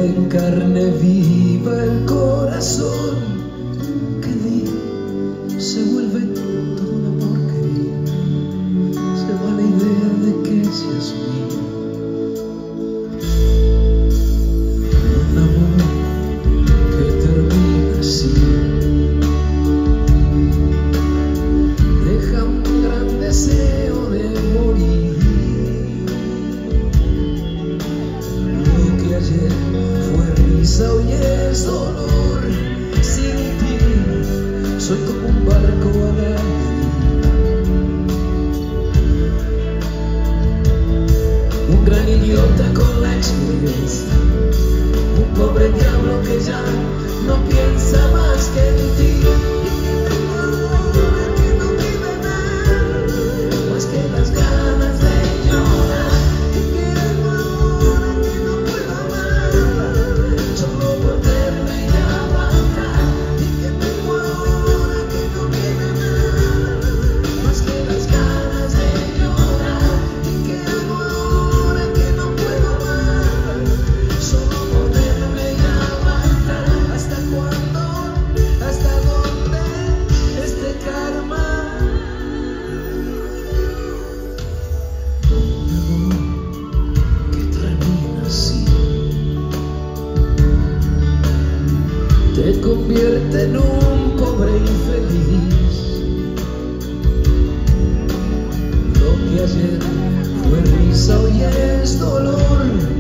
en carne viva el corazón que di se vuelve toda una porquería. Se va la idea de que seas mío. Un amor que termina así deja un gran deseo de morir. Lo que ayer fue risa hoy es dolor. Sin ti soy como un barco a la deriva, un gran idiota con la experiencia, un pobre diablo que ya no piensa más que en ti. Y que tengo ahora que no queda nada más que las ganas de llorar. Y que tengo ahora que no puedo amar, solo por verme y aguantar. Y que tengo ahora que no queda nada más que las ganas de llorar. Y que hago ahora que no puedo amar, solo por verme y aguantar. ¿Hasta cuándo? ¿Hasta dónde este karma? Un amor que termina así te convierte en un pobre infeliz. Lo que ayer fue risa hoy es dolor.